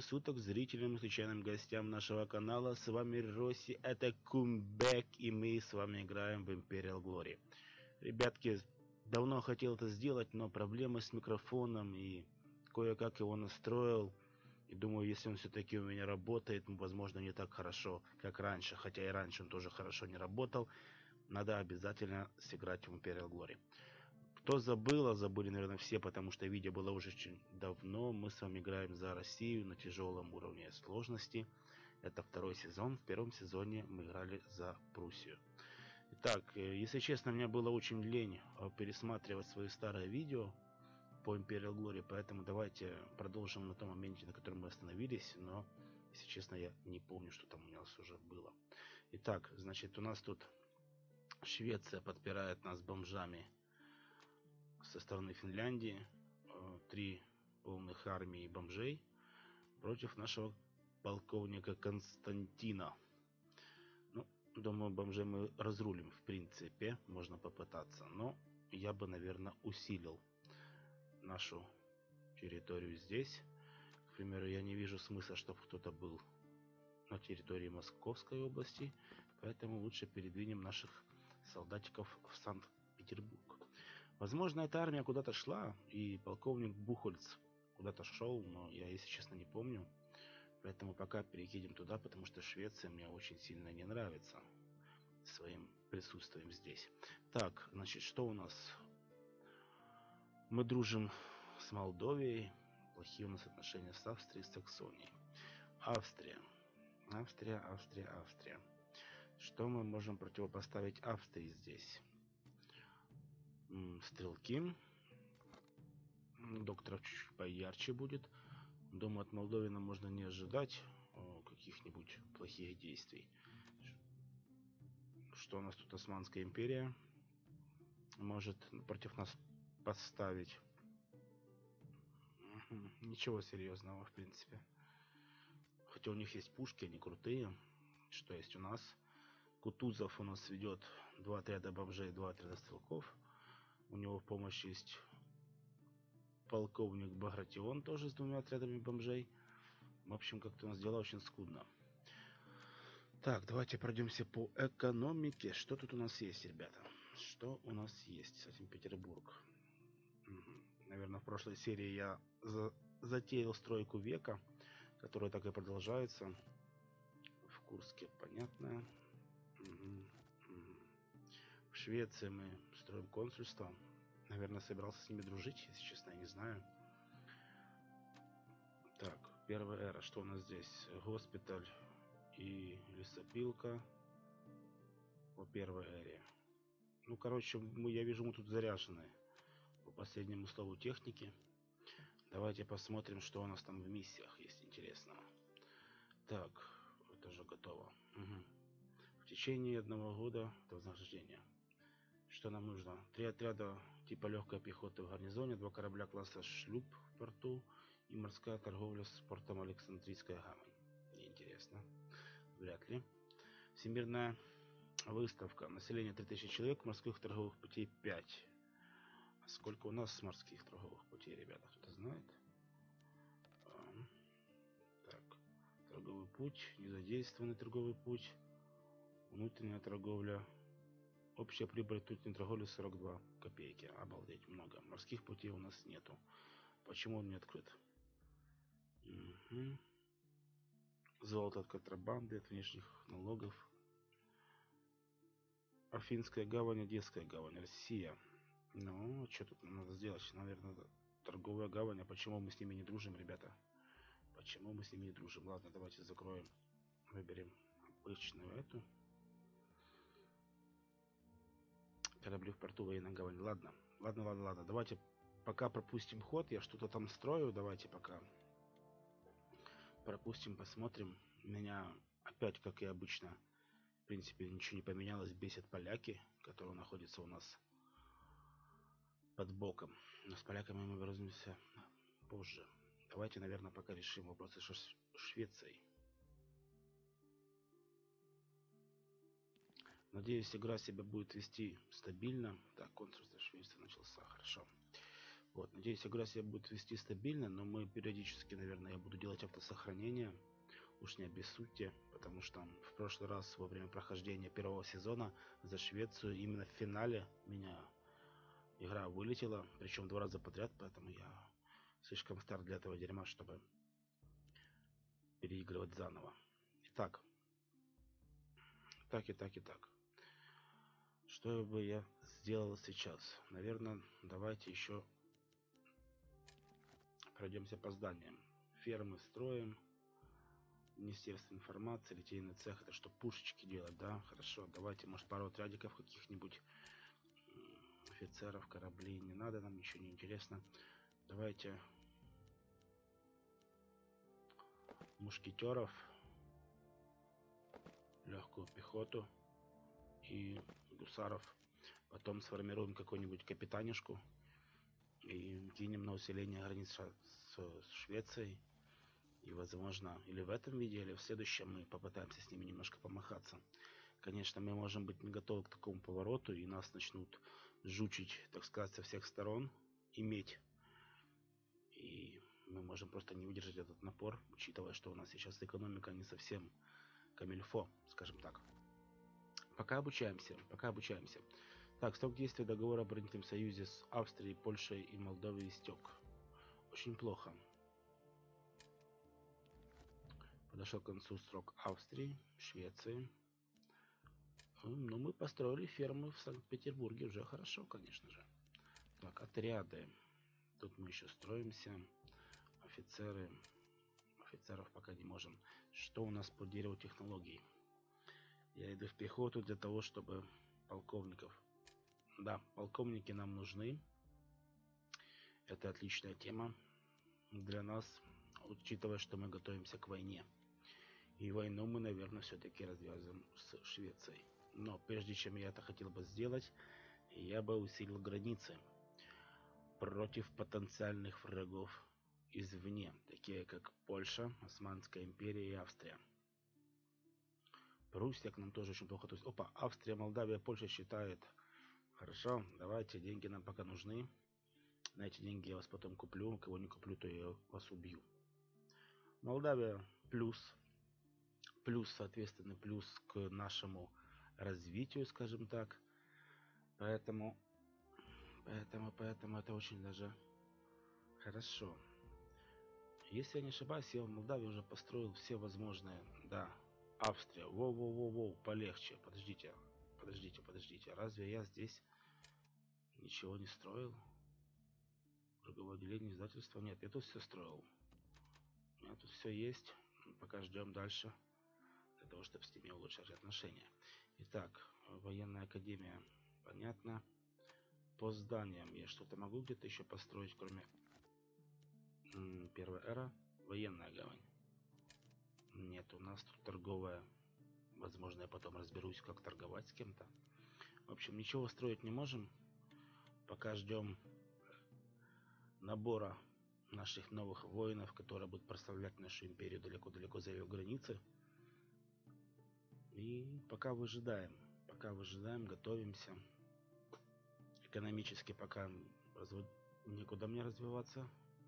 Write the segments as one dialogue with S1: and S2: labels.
S1: суток зрителям и случайным гостям нашего канала. С вами Росси, это Кумбэк, и мы с вами играем в Imperial Glory. Ребятки, давно хотел это сделать, но проблемы с микрофоном, и кое-как его настроил. И думаю, если он все-таки у меня работает, возможно, не так хорошо, как раньше. Хотя и раньше он тоже хорошо не работал. Надо обязательно сыграть в Imperial Glory. Кто забыл, забыли, наверное, все, потому что видео было уже очень давно. Мы с вами играем за Россию на тяжелом уровне сложности. Это второй сезон. В первом сезоне мы играли за Пруссию. Итак, если честно, мне было очень лень пересматривать свои старые видео по Imperial Glory, поэтому давайте продолжим на том моменте, на котором мы остановились. Но, если честно, я не помню, что там у нас уже было. Итак, значит, у нас тут Швеция подпирает нас бомжами со стороны Финляндии. 3 полных армии бомжей против нашего полковника Константина. Ну, думаю, бомжей мы разрулим, в принципе. Можно попытаться. Но я бы, наверное, усилил нашу территорию здесь. К примеру, я не вижу смысла, чтобы кто-то был на территории Московской области. Поэтому лучше передвинем наших солдатиков в Санкт-Петербург. Возможно, эта армия куда-то шла, и полковник Бухольц куда-то шел, но я, если честно, не помню. Поэтому пока переедем туда, потому что Швеция мне очень сильно не нравится своим присутствием здесь. Так, значит, что у нас? Мы дружим с Молдовией. Плохие у нас отношения с Австрией, с Саксонией. Австрия. Австрия. Что мы можем противопоставить Австрии здесь? Стрелки. Докторов чуть-чуть поярче будет. Думаю, от Молдовина можно не ожидать каких-нибудь плохих действий. Что у нас тут? Османская империя может против нас поставить. Ничего серьезного, в принципе. Хотя у них есть пушки, они крутые. Что есть у нас? Кутузов у нас ведет 2 отряда бомжей, 2 отряда стрелков. У него в помощь есть полковник Багратион тоже с 2 отрядами бомжей. В общем, как-то у нас дела очень скудно. Так, давайте пройдемся по экономике. Что тут у нас есть, ребята? Что у нас есть с этим Петербург? Наверное, в прошлой серии я затеял стройку века, которая так и продолжается. В Курске, понятно. В Швеции мы строим консульство. Наверное, собирался с ними дружить, если честно, я не знаю. Так, первая эра. Что у нас здесь? Госпиталь и лесопилка по первой эре. Ну, короче, я вижу, мы тут заряжены по последнему слову техники. Давайте посмотрим, что у нас там в миссиях есть интересного. Так, это уже готово. В течение 1 года до вознаграждения. Что нам нужно? 3 отряда типа легкой пехоты в гарнизоне, 2 корабля класса шлюп в порту и морская торговля с портом Александрийская гавань. Неинтересно. Вряд ли. Всемирная выставка. Население 3000 человек, морских торговых путей 5. А сколько у нас морских торговых путей, ребята? Кто-то знает? Так. Торговый путь, незадействованный торговый путь, внутренняя торговля. Общая прибыль внутренней торговли 42 копейки. Обалдеть, много. Морских путей у нас нету. Почему он не открыт? Золото от контрабанды, от внешних налогов. Афинская гавань, Одесская гавань, Россия. Ну, что тут надо сделать? Наверное, торговая гавань. А почему мы с ними не дружим, ребята? Почему мы с ними не дружим? Ладно, давайте закроем. Выберем обычную эту. Корабли в порту, военной гавани. Ладно. Давайте пока пропустим ход. Я что-то там строю. Давайте пока пропустим, посмотрим. Меня опять, как и обычно, в принципе, ничего не поменялось. Бесят поляки, которые находятся у нас под боком. Но с поляками мы разберемся позже. Давайте, наверное, пока решим вопросы с Швецией. Надеюсь, игра себя будет вести стабильно. Так, консульство Швеции начался. Хорошо. Вот, надеюсь, игра себя будет вести стабильно, но мы периодически, наверное, я буду делать автосохранение. Уж не обессудьте, потому что в прошлый раз во время прохождения первого сезона за Швецию именно в финале меня игра вылетела, причем 2 раза подряд, поэтому я слишком стар для этого дерьма, чтобы переигрывать заново. Итак, так. Что бы я сделал сейчас? Наверное, давайте еще пройдемся по зданиям. Фермы строим. Министерство информации, литейный цех, это что, пушечки делать, да? Хорошо, давайте, может, пару отрядиков каких-нибудь офицеров, кораблей. Не надо, нам ничего не интересно. Давайте мушкетеров, легкую пехоту и гусаров. Потом сформируем какую-нибудь капитанишку и кинем на усиление границ с Швецией. И, возможно, или в этом видео, или в следующем мы попытаемся с ними немножко помахаться. Конечно, мы можем быть не готовы к такому повороту, и нас начнут жучить, так сказать, со всех сторон, иметь. И мы можем просто не выдержать этот напор, учитывая, что у нас сейчас экономика не совсем камильфо, скажем так. Пока обучаемся. Так, срок действия договора о оборонительном союзе с Австрией, Польшей и Молдовой истек. Очень плохо. Подошел к концу срок Австрии, Швеции. Ну, мы построили фермы в Санкт-Петербурге, уже хорошо, конечно же. Так, отряды. Тут мы еще строимся. Офицеры. Офицеров пока не можем. Что у нас по дереву технологий? Я иду в пехоту для того, чтобы полковников. Да, полковники нам нужны. Это отличная тема для нас, учитывая, что мы готовимся к войне. И войну мы, наверное, все-таки развязываем с Швецией. Но прежде чем я это хотел бы сделать, я бы усилил границы против потенциальных врагов извне, такие как Польша, Османская империя и Австрия. Пруссия к нам тоже очень плохо. То есть, опа, Австрия, Молдавия, Польша считает. Хорошо, давайте, деньги нам пока нужны. На эти деньги я вас потом куплю. Кого не куплю, то я вас убью. Молдавия плюс. Плюс, соответственно, плюс к нашему развитию, скажем так. Поэтому это очень даже хорошо. Если я не ошибаюсь, я в Молдавии уже построил все возможные. Да, Австрия. Воу, полегче. Подождите. Разве я здесь ничего не строил? Круговое отделение, издательства? Нет, я тут все строил. У меня тут все есть. Пока ждем дальше. Для того, чтобы с ними улучшать отношения. Итак, военная академия. Понятно. По зданиям я что-то могу где-то еще построить, кроме первая эра? Военная гавань. Нет, у нас тут торговая. Возможно, я потом разберусь, как торговать с кем-то. В общем, ничего строить не можем. Пока ждем набора наших новых воинов, которые будут прославлять нашу империю далеко-далеко за ее границы. И пока выжидаем, готовимся. Экономически пока некуда мне развиваться.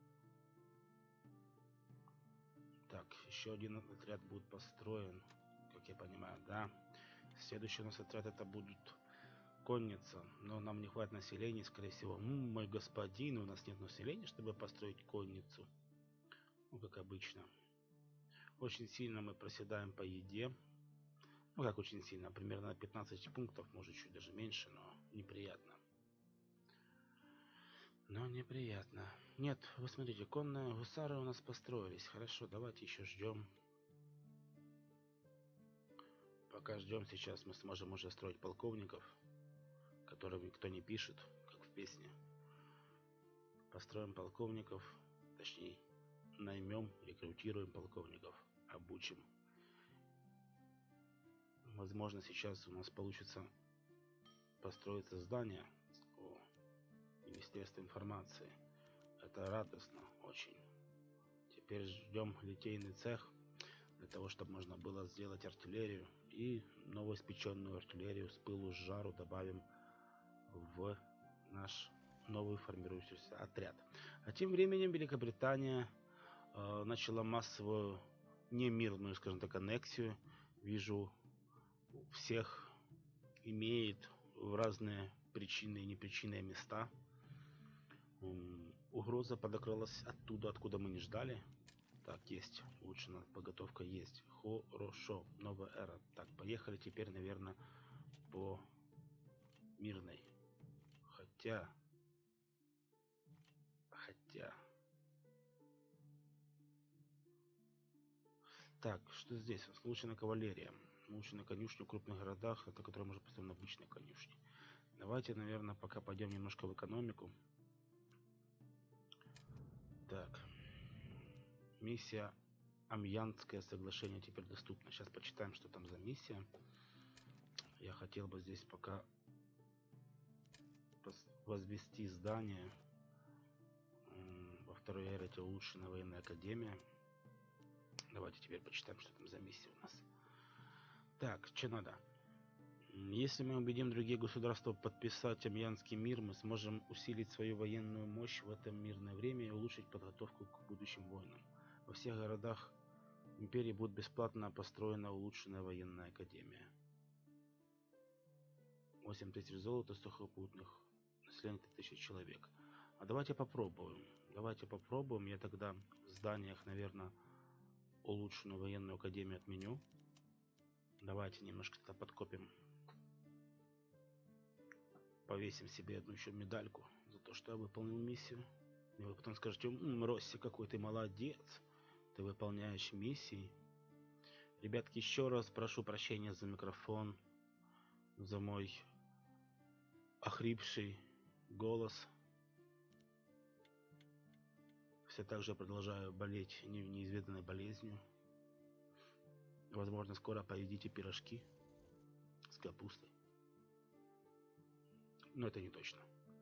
S1: Так, еще один отряд будет построен, как я понимаю, да. Следующий у нас отряд это будет конница, но нам не хватит населения, скорее всего. Мой господин, у нас нет населения, чтобы построить конницу. Ну, как обычно. Очень сильно мы проседаем по еде. Ну, как очень сильно, примерно на 15 пунктов, может чуть даже меньше, но неприятно. Нет, вы смотрите, конные гусары у нас построились. Хорошо, давайте еще ждем. Пока ждем, сейчас мы сможем уже строить полковников, которым никто не пишет, как в песне. Построим полковников, точнее, наймем, рекрутируем полковников, обучим. Возможно, сейчас у нас получится построиться здание о Министерства информации. Это радостно очень. Теперь ждем литейный цех, для того, чтобы можно было сделать артиллерию. И новоиспеченную артиллерию с пылу с жару добавим в наш новый формирующийся отряд. А тем временем Великобритания начала массовую немирную, скажем так, аннексию. Вижу, всех имеет в разные причинные и непричинные места. Угроза подокралась оттуда, откуда мы не ждали. Так, есть. Улучшена подготовка есть. Хорошо. Новая эра. Так, поехали теперь, наверное, по мирной. Хотя... Так, что здесь? Улучшена кавалерия. Улучшена конюшня в крупных городах, это которая можно поставить на обычной конюшне. Давайте, наверное, пока пойдем немножко в экономику. Так. Миссия Амьянское соглашение теперь доступно. Сейчас почитаем, что там за миссия. Я хотел бы здесь пока возвести здание. Во второй эре это улучшенная военная академия. Давайте теперь почитаем, что там за миссия у нас. Так, что надо? Если мы убедим другие государства подписать Амьянский мир, мы сможем усилить свою военную мощь в это мирное время и улучшить подготовку к будущим войнам. Во всех городах империи будет бесплатно построена улучшенная военная академия. 8000 золота, сухопутных, население 3000 человек. А давайте попробуем. Давайте попробуем. Я тогда в зданиях, наверное, улучшенную военную академию отменю. Давайте немножко тогда подкопим. Повесим себе одну еще медальку за то, что я выполнил миссию. И вы потом скажете: Росси, какой ты молодец. Ты выполняешь миссии. Ребятки, еще раз прошу прощения за микрофон, за мой охрипший голос. Все так же продолжаю болеть неизведанной болезнью. Возможно, скоро поедите пирожки с капустой. Но это не точно.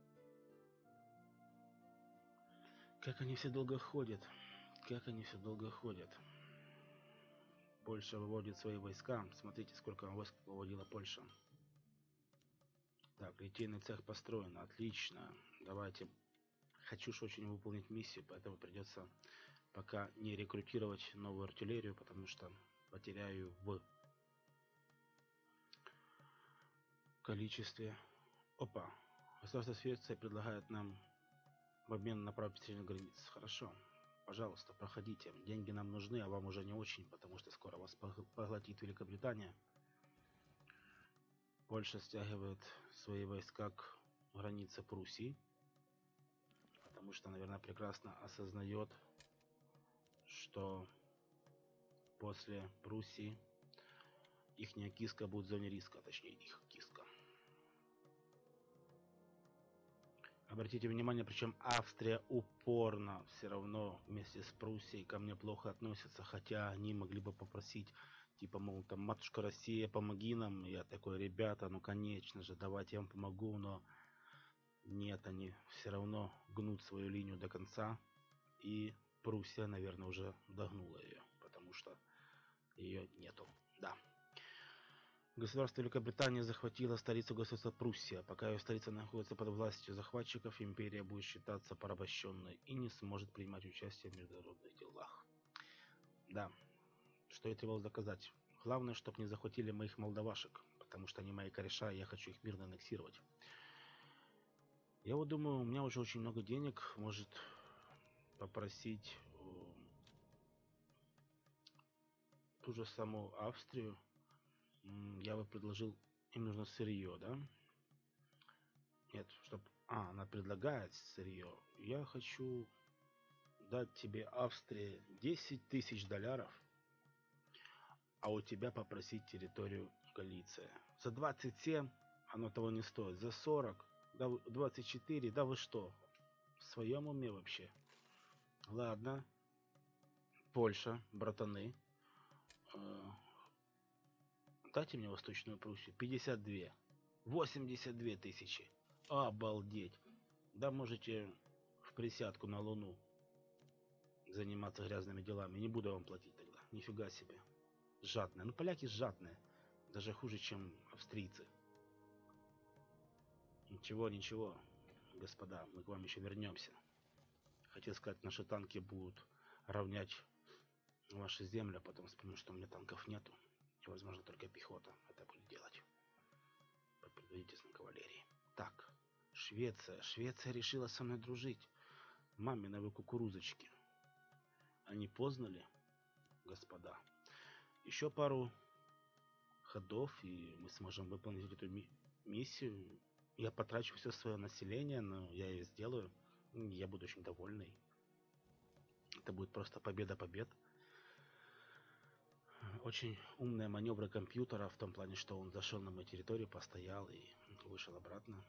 S1: Как они все долго ходят. Как они все долго ходят. Польша выводит свои войска. Смотрите, сколько войск выводила Польша. Так, литейный цех построен. Отлично. Давайте. Хочу ж очень выполнить миссию, поэтому придется пока не рекрутировать новую артиллерию, потому что потеряю в количестве. Опа. Государство Швеция предлагает нам в обмен на право пересечения границ. Хорошо. Пожалуйста, проходите. Деньги нам нужны, а вам уже не очень, потому что скоро вас поглотит Великобритания. Польша стягивает свои войска к границе Пруссии, потому что, наверное, прекрасно осознает, что после Пруссии ихняя киска будет в зоне риска, а точнее их киска. Обратите внимание, причем Австрия упорно все равно вместе с Пруссией ко мне плохо относятся, хотя они могли бы попросить, типа, мол, там, матушка Россия, помоги нам. Я такой: ребята, ну конечно же, давайте я вам помогу, но нет, они все равно гнут свою линию до конца, и Пруссия, наверное, уже догнула ее, потому что ее нету. Да. Государство Великобритания захватило столицу государства Пруссия. Пока ее столица находится под властью захватчиков, империя будет считаться порабощенной и не сможет принимать участие в международных делах. Да, что я требовалось доказать. Главное, чтобы не захватили моих молдавашек, потому что они мои кореша, и я хочу их мирно аннексировать. Я вот думаю, у меня уже очень много денег, может попросить ту же самую Австрию. Я бы предложил, им нужно сырье, да? Нет, чтобы... она предлагает сырье. Я хочу дать тебе, Австрии, 10 000 долларов, а у тебя попросить территорию Галиция. За 27 оно того не стоит. За 40, да, 24, да вы что? В своем уме вообще? Ладно. Польша, братаны. Дайте мне Восточную Пруссию. 52. 82 тысячи. Обалдеть. Да можете в присядку на Луну заниматься грязными делами. Не буду вам платить тогда. Нифига себе. Жадные. Ну, поляки жадные. Даже хуже, чем австрийцы. Ничего, ничего. господа, мы к вам еще вернемся. Хотел сказать, наши танки будут равнять ваши земли, а потом вспомнил, что у меня танков нету. И, возможно, только пехота это будет делать. Под предводительством кавалерии. Так, Швеция. Швеция решила со мной дружить. Маминовы кукурузочки. Они познали, господа. Еще пару ходов, и мы сможем выполнить эту миссию. Я потрачу все свое население, но я ее сделаю. Я буду очень довольный. Это будет просто победа побед. Очень умные маневры компьютера в том плане, что он зашел на мою территорию, постоял и вышел обратно.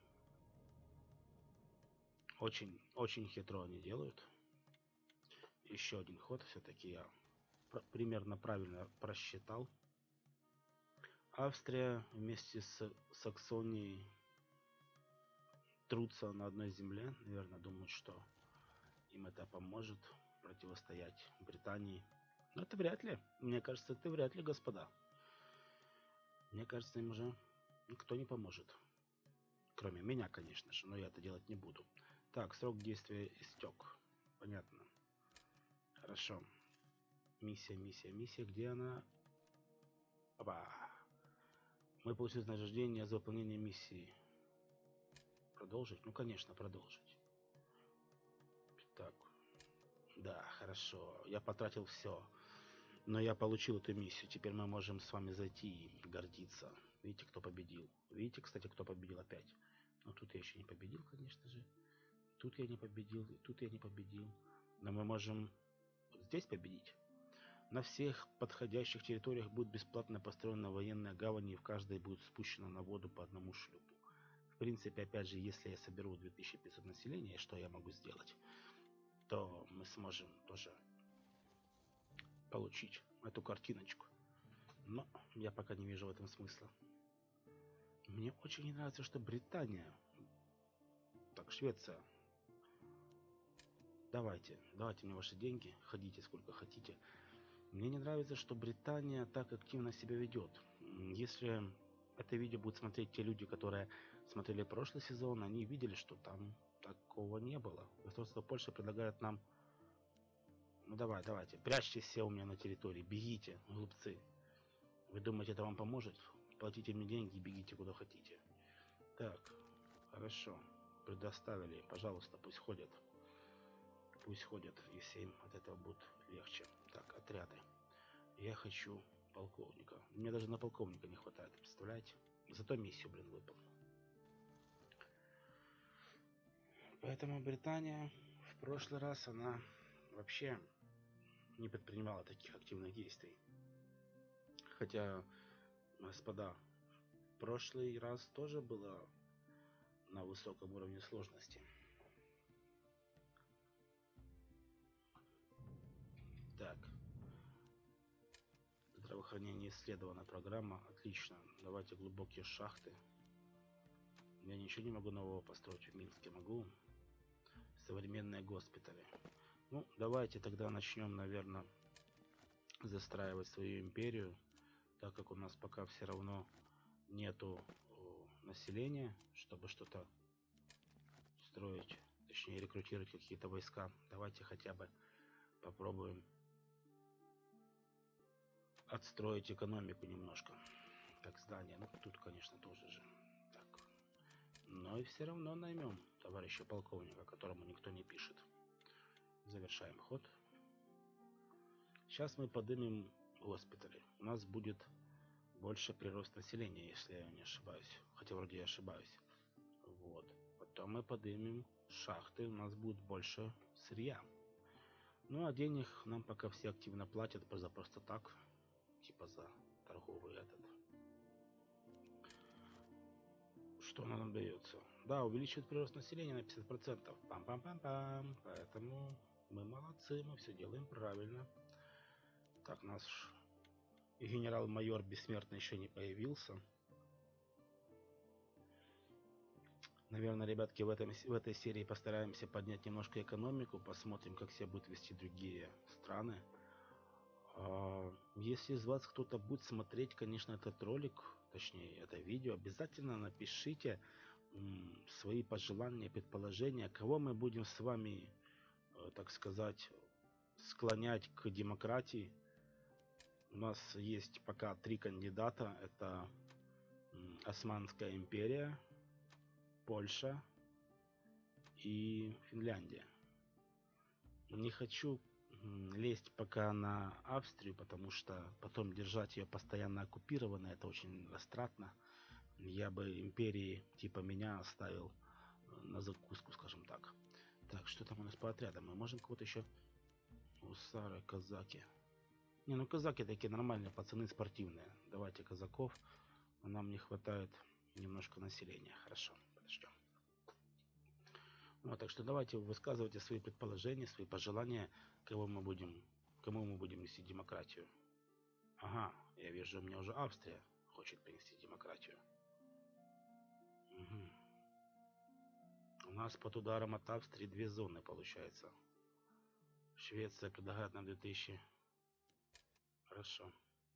S1: Очень хитро они делают. Еще один ход все-таки я примерно правильно просчитал. Австрия вместе с Саксонией трутся на одной земле. Наверное, думают, что им это поможет противостоять Британии. Но это вряд ли. Мне кажется, это вряд ли, господа. Мне кажется, им уже никто не поможет. Кроме меня, конечно же, но я это делать не буду. Так, срок действия истек. Понятно. Хорошо. Миссия. Где она? Опа. Мы получили награждение за выполнение миссии. Продолжить? Ну, конечно, продолжить. Так. Да, хорошо. Я потратил все. Но я получил эту миссию. Теперь мы можем с вами зайти и гордиться. Видите, кто победил? Видите, кстати, кто победил опять? Но тут я еще не победил, конечно же. Тут я не победил, и тут я не победил. Но мы можем здесь победить. На всех подходящих территориях будет бесплатно построена военная гавань, и в каждой будет спущено на воду по одному шлюпу. В принципе, опять же, если я соберу 2500 населения, что я могу сделать, то мы сможем тоже получить эту картиночку. Но я пока не вижу в этом смысла. Мне очень не нравится, что Британия... Так, Швеция. Давайте мне ваши деньги, ходите сколько хотите. Мне не нравится, что Британия так активно себя ведет. Если это видео будут смотреть те люди, которые смотрели прошлый сезон, они видели, что там такого не было. Государство Польши предлагает нам... Ну давайте, прячьтесь все у меня на территории, бегите, глупцы. Вы думаете, это вам поможет? Платите мне деньги и бегите куда хотите. Так, хорошо, предоставили, пожалуйста, пусть ходят. Пусть ходят, если им от этого будет легче. Так, отряды. Я хочу полковника. Мне даже на полковника не хватает, представляете? Зато миссию, выполнил. Поэтому Британия в прошлый раз она вообще не предпринимала таких активных действий. Хотя, господа, в прошлый раз тоже было на высоком уровне сложности. Так. Здравоохранение исследована программа. Отлично. Давайте глубокие шахты. Я ничего не могу нового построить в Минске. Могу. Современные госпитали. Ну, давайте тогда начнем, наверное, застраивать свою империю. Так как у нас пока все равно нету населения, чтобы что-то строить. Точнее, рекрутировать какие-то войска. Давайте хотя бы попробуем отстроить экономику немножко. Так, здание. Ну, тут, конечно, тоже же. Так. Но и все равно наймем товарища полковника, которому никто не пишет. Завершаем ход. Сейчас мы поднимем госпитали. У нас будет больше прирост населения, если я не ошибаюсь. Хотя вроде я ошибаюсь. Вот. Потом мы поднимем шахты. У нас будет больше сырья. Ну, а денег нам пока все активно платят за просто так. Типа за торговый этот. Что нам дается? Да, увеличивает прирост населения на 50%. Пам-пам-пам-пам. Поэтому мы молодцы, мы все делаем правильно. Так, наш генерал-майор бессмертный еще не появился. Наверное, ребятки, в этой серии постараемся поднять немножко экономику. Посмотрим, как себя будут вести другие страны. Если из вас кто-то будет смотреть, конечно, этот ролик, точнее, это видео, обязательно напишите свои пожелания, предположения, кого мы будем с вами, так сказать, склонять к демократии. У нас есть пока 3 кандидата. Это Османская империя, Польша и Финляндия. Не хочу лезть пока на Австрию, потому что потом держать ее постоянно оккупированной, это очень растратно. Я бы империи типа меня оставил на закуску, скажем так. Так, что там у нас по отрядам? Мы можем кого-то еще... Гусары, казаки. Не, ну казаки такие нормальные, пацаны спортивные. Давайте казаков. Нам не хватает немножко населения. Хорошо, подождем. Вот, так что давайте высказывайте свои предположения, свои пожелания, кому мы будем нести демократию. Ага, я вижу, у меня уже Австрия хочет принести демократию. Угу. У нас под ударом от Австрии 2 зоны получается. Швеция предлагает нам 2000. Хорошо.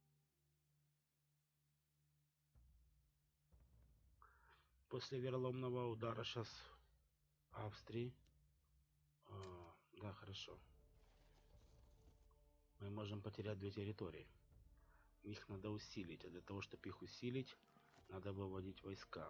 S1: После вероломного удара сейчас Австрии. Да, хорошо. Мы можем потерять 2 территории. Их надо усилить. А для того, чтобы их усилить, надо выводить войска.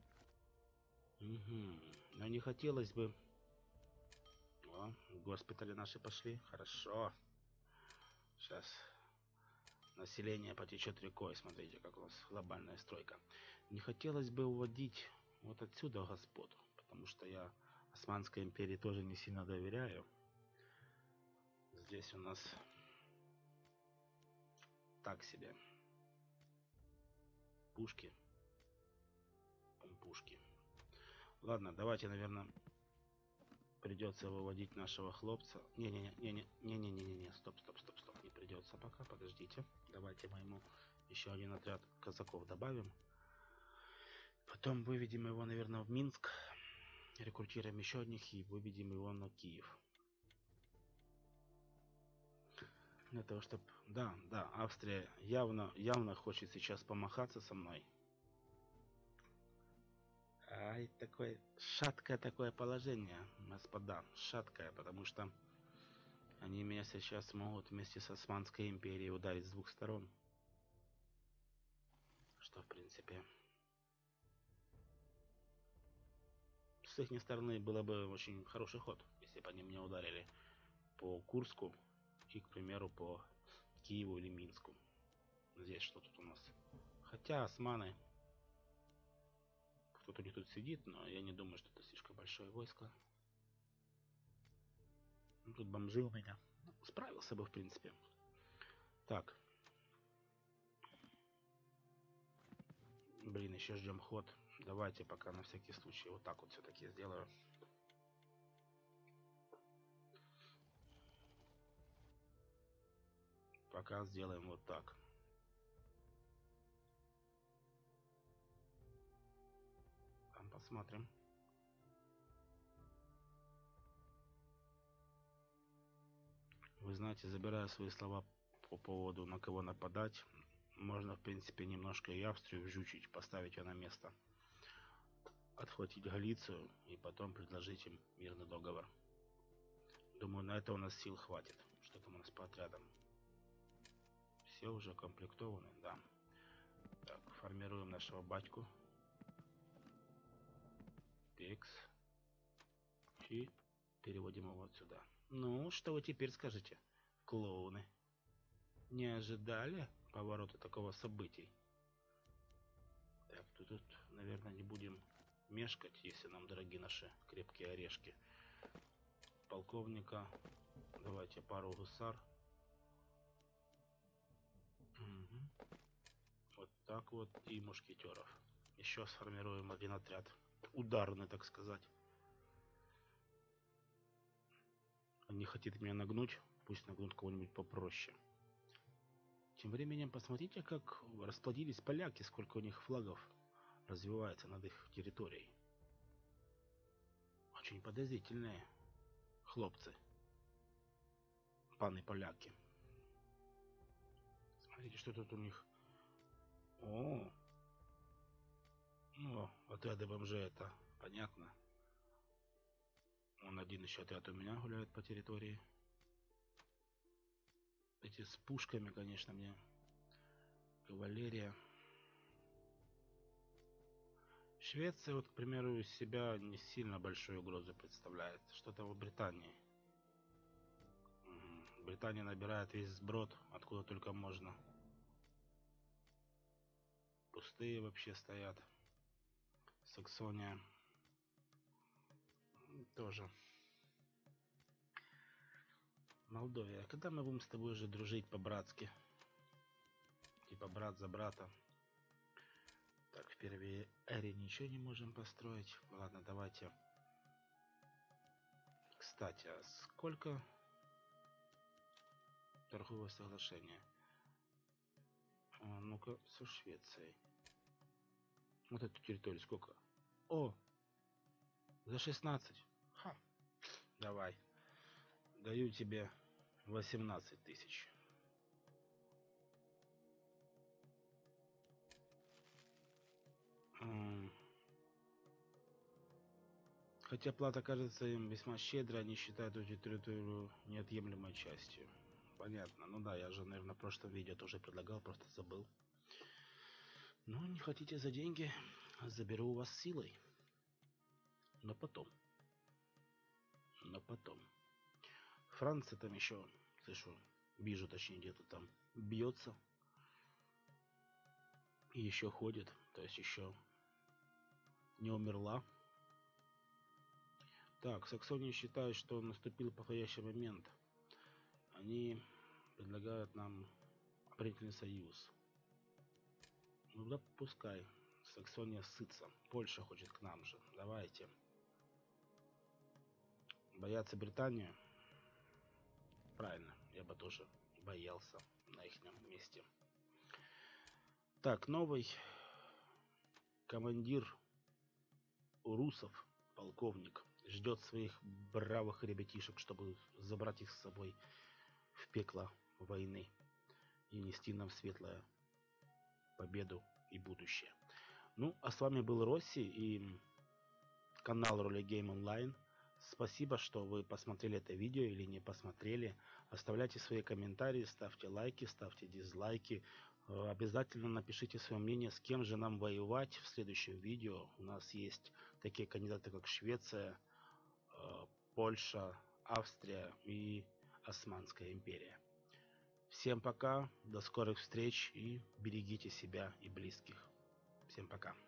S1: Угу. Но не хотелось бы... О, госпитали наши пошли. Хорошо. Сейчас население потечет рекой. Смотрите, как у нас глобальная стройка. Не хотелось бы уводить вот отсюда господ. Потому что я Османской империи тоже не сильно доверяю. Здесь у нас так себе. Пушки. Пушки. Ладно, давайте, наверное, придется выводить нашего хлопца. Не-не-не, стоп. Не придется пока, подождите. Давайте мы ему еще один отряд казаков добавим. Потом выведем его, наверное, в Минск. Рекрутируем еще одних и выведем его на Киев. Для того, чтобы... Да, Австрия явно хочет сейчас помахаться со мной. Ай, шаткое такое положение, господа, шаткое, потому что они меня сейчас могут вместе с Османской империей ударить с 2 сторон. Что, в принципе, с их стороны было бы очень хороший ход, если бы они меня ударили по Курску и, к примеру, по Киеву или Минску. Здесь что тут у нас? Хотя османы... Кто-то у них тут сидит, но я не думаю, что это слишком большое войско. Ну, тут бомжи у меня. Справился бы, в принципе. Так. Блин, еще ждем ход. Давайте пока на всякий случай вот так вот все-таки сделаю. Пока сделаем вот так. Там посмотрим. Вы знаете, забирая свои слова по поводу на кого нападать, можно, в принципе, немножко и Австрию вжучить, поставить ее на место. Отхватить Галицию и потом предложить им мирный договор. Думаю, на это у нас сил хватит. Что там у нас по отрядам? Все уже комплектованы, да. Так, формируем нашего батьку. Текс. И переводим его вот сюда. Ну, что вы теперь скажете, клоуны? Не ожидали поворота такого событий? Так, тут, наверное, не будем мешкать, если нам дороги наши крепкие орешки. Полковника. Давайте пару гусар. Угу. Вот так вот. И мушкетеров. Еще сформируем один отряд. Ударный, так сказать. Они хотят меня нагнуть. Пусть нагнут кого-нибудь попроще. Тем временем посмотрите, как расплодились поляки, сколько у них флагов развивается над их территорией. Очень подозрительные хлопцы. Паны поляки. Смотрите, что тут у них. О, О, отряды бомжей, это понятно. Он один еще отряд у меня гуляет по территории. Эти с пушками, конечно, мне. Кавалерия. Швеция, вот, к примеру, из себя не сильно большую угрозу представляет. Что-то в Британии. Британия набирает весь сброд, откуда только можно. Пустые вообще стоят. Саксония. Тоже. Молдовия. Когда мы будем с тобой уже дружить по-братски? Типа брат за брата. Так, в первой эре ничего не можем построить. Ладно, давайте. Кстати, а сколько торговое соглашение? Ну-ка, со Швецией. Вот эту территорию сколько? О! За 16. Ха. Давай. Даю тебе 18 тысяч. Хотя плата кажется им весьма щедрой, они считают эту территорию неотъемлемой частью. Понятно. Ну да, я же, наверное, в прошлом видео тоже предлагал, просто забыл. Ну, не хотите за деньги, заберу у вас силой. Но потом. Но потом. Франция там еще, слышу, вижу, точнее, где-то там бьется. И еще ходит, то есть еще не умерла. Так, Саксония считает, что наступил подходящий момент. Они предлагают нам оборонительный союз. Ну да, пускай. Саксония сытся. Польша хочет к нам же. Давайте. Бояться Британию? Правильно, я бы тоже боялся на их месте. Так, новый командир урусов, полковник, ждет своих бравых ребятишек, чтобы забрать их с собой в пекло войны и нести нам светлое победу и будущее. Ну, а с вами был Росси и канал Ролигейм Онлайн. Спасибо, что вы посмотрели это видео или не посмотрели. Оставляйте свои комментарии, ставьте лайки, ставьте дизлайки. Обязательно напишите свое мнение, с кем же нам воевать в следующем видео. У нас есть такие кандидаты, как Швеция, Польша, Австрия и Османская империя. Всем пока, до скорых встреч и берегите себя и близких. Всем пока.